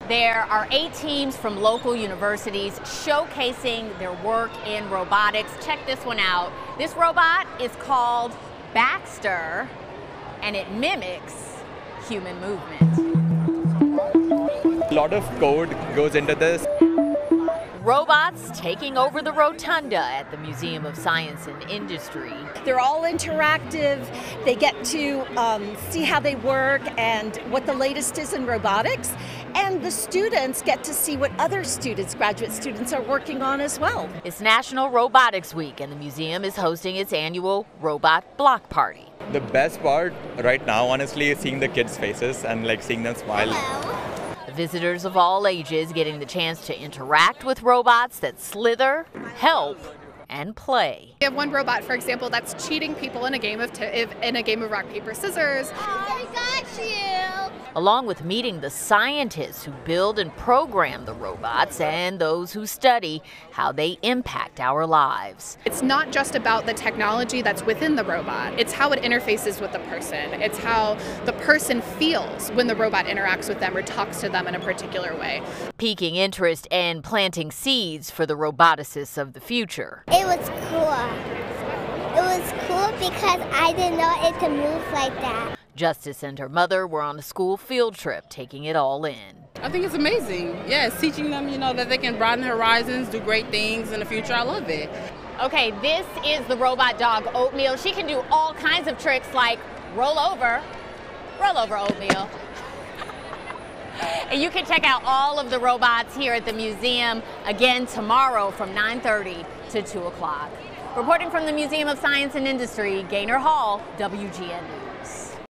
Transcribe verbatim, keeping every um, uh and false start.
There are eight teams from local universities showcasing their work in robotics. Check this one out. This robot is called Baxter, and it mimics human movement. A lot of code goes into this. Robots taking over the rotunda at the Museum of Science and Industry. They're all interactive. They get to um, see how they work and what the latest is in robotics. And the students get to see what other students, graduate students, are working on as well. It's National Robotics Week, and the museum is hosting its annual Robot Block Party. The best part right now, honestly, is seeing the kids' faces and like seeing them smile. Hello. Visitors of all ages getting the chance to interact with robots that slither, help, and play. We have one robot, for example, that's cheating people in a game of t in a game of rock paper scissors. I got you. Along with meeting the scientists who build and program the robots and those who study how they impact our lives. It's not just about the technology that's within the robot. It's how it interfaces with the person. It's how the person feels when the robot interacts with them or talks to them in a particular way. Piquing interest and planting seeds for the roboticists of the future. It was cool. It was cool because I didn't know it could move like that. Justice and her mother were on a school field trip, taking it all in. I think it's amazing. Yes, teaching them, you know, that they can broaden horizons, do great things in the future. I love it. Okay, this is the robot dog Oatmeal. She can do all kinds of tricks like roll over, roll over Oatmeal. And you can check out all of the robots here at the museum again tomorrow from nine thirty to two o'clock. Reporting from the Museum of Science and Industry, Gaynor Hall, W G N News.